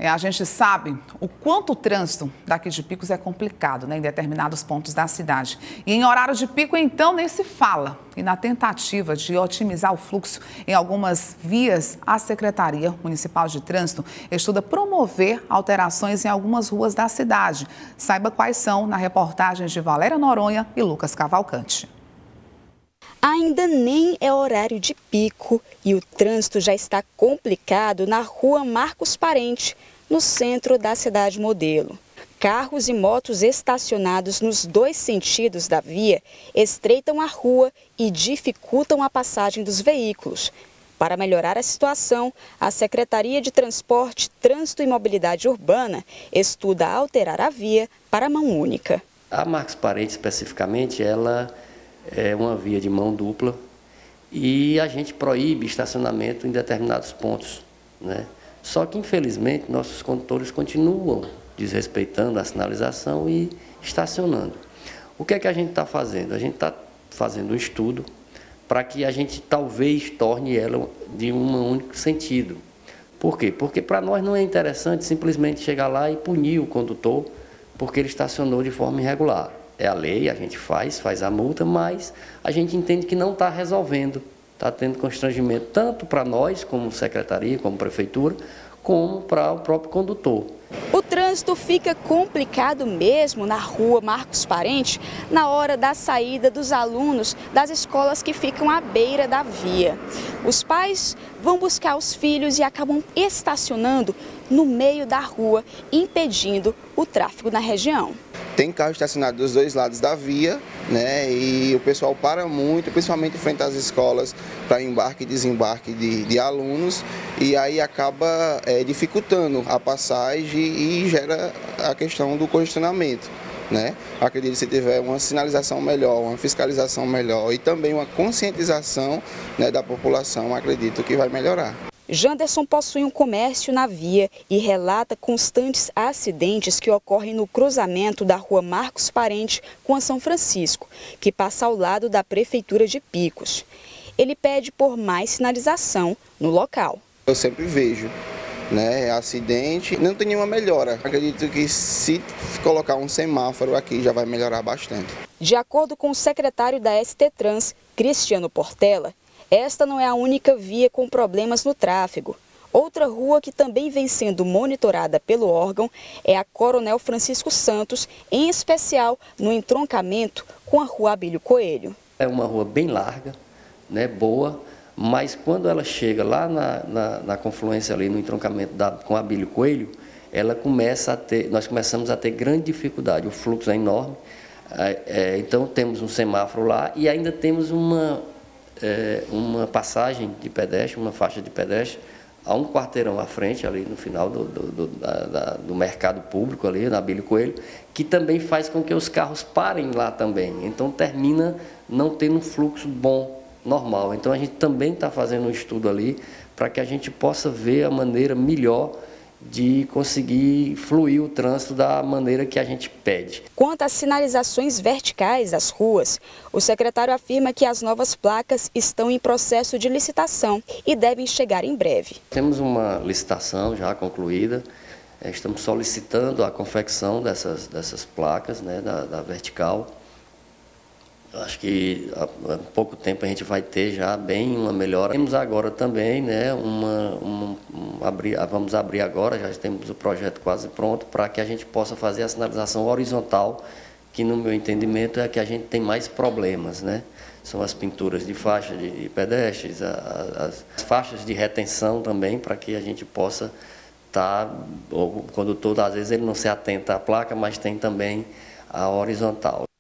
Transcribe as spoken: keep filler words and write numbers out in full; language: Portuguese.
É, a gente sabe o quanto o trânsito daqui de Picos é complicado, né, em determinados pontos da cidade. E em horário de pico, então, nem se fala. E na tentativa de otimizar o fluxo em algumas vias, a Secretaria Municipal de Trânsito estuda promover alterações em algumas ruas da cidade. Saiba quais são na reportagem de Valéria Noronha e Lucas Cavalcante. Ainda nem é horário de pico e o trânsito já está complicado na rua Marcos Parente, no centro da cidade modelo. Carros e motos estacionados nos dois sentidos da via estreitam a rua e dificultam a passagem dos veículos. Para melhorar a situação, a Secretaria de Transporte, Trânsito e Mobilidade Urbana estuda alterar a via para mão única. A Marcos Parente, especificamente, ela é uma via de mão dupla e a gente proíbe estacionamento em determinados pontos, né? Só que, infelizmente, nossos condutores continuam desrespeitando a sinalização e estacionando. O que é que a gente está fazendo? A gente está fazendo um estudo para que a gente talvez torne ela de um único sentido. Por quê? Porque para nós não é interessante simplesmente chegar lá e punir o condutor porque ele estacionou de forma irregular. É a lei, a gente faz, faz a multa, mas a gente entende que não está resolvendo. Está tendo constrangimento tanto para nós, como secretaria, como prefeitura, como para o próprio condutor. O trânsito fica complicado mesmo na rua Marcos Parente na hora da saída dos alunos das escolas que ficam à beira da via. Os pais vão buscar os filhos e acabam estacionando no meio da rua, impedindo o tráfego na região. Tem carro estacionado dos dois lados da via, né? E o pessoal para muito, principalmente em frente às escolas, para embarque e desembarque de, de alunos, e aí acaba é, dificultando a passagem e gera a questão do congestionamento, né? Acredito que se tiver uma sinalização melhor, uma fiscalização melhor e também uma conscientização, né, da população, acredito que vai melhorar. Janderson possui um comércio na via e relata constantes acidentes que ocorrem no cruzamento da rua Marcos Parente com a São Francisco, que passa ao lado da Prefeitura de Picos. Ele pede por mais sinalização no local. Eu sempre vejo, né, acidente, não tem nenhuma melhora. Acredito que se colocar um semáforo aqui já vai melhorar bastante. De acordo com o secretário da S T Trans, Cristiano Portela, esta não é a única via com problemas no tráfego. Outra rua que também vem sendo monitorada pelo órgão é a Coronel Francisco Santos, em especial no entroncamento com a rua Abílio Coelho. É uma rua bem larga, né, boa, mas quando ela chega lá na, na, na confluência ali no entroncamento da, com a Abílio Coelho, ela começa a ter, nós começamos a ter grande dificuldade, o fluxo é enorme, é, é, então temos um semáforo lá e ainda temos uma... É uma passagem de pedestre, uma faixa de pedestre, a um quarteirão à frente, ali no final do, do, do, da, do mercado público, ali na Abílio Coelho, que também faz com que os carros parem lá também. Então termina não tendo um fluxo bom, normal. Então a gente também está fazendo um estudo ali para que a gente possa ver a maneira melhor de conseguir fluir o trânsito da maneira que a gente pede. Quanto às sinalizações verticais das ruas, o secretário afirma que as novas placas estão em processo de licitação e devem chegar em breve. Temos uma licitação já concluída, estamos solicitando a confecção dessas, dessas placas, né, da, da vertical. Acho que há pouco tempo a gente vai ter já bem uma melhora. Temos agora também, né, uma, uma, uma abrir, vamos abrir agora, já temos o projeto quase pronto, para que a gente possa fazer a sinalização horizontal, que no meu entendimento é a que a gente tem mais problemas, né? São as pinturas de faixa de pedestres, as, as faixas de retenção também, para que a gente possa estar, o condutor às vezes ele não se atenta à placa, mas tem também a horizontal.